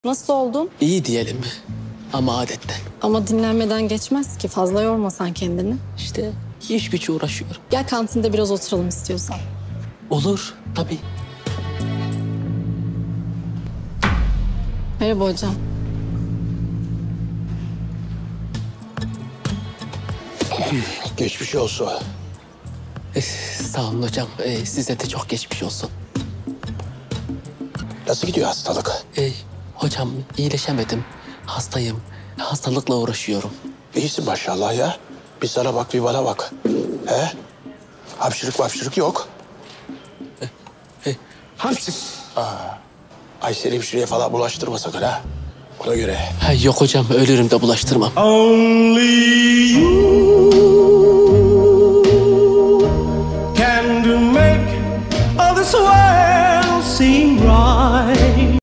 Nasıl oldun? İyi diyelim ama adetten. Ama dinlenmeden geçmez ki. Fazla yormasan kendini. İşte iş gücü uğraşıyorum. Gel kantinde biraz oturalım istiyorsan. Olur tabii. Merhaba hocam. Geçmiş olsun. Sağ olun hocam. Size de çok geçmiş olsun. Nasıl gidiyor hastalık? Hocam iyileşemedim. Hastayım. Hastalıkla uğraşıyorum. İyisin maşallah ya. Bir sana bak, bir bana bak. He? Hapşırık yok. Hapsi. Aysel hemşireye falan bulaştırma sakın ha. Ona göre. Yok hocam ölürüm de bulaştırmam. Only you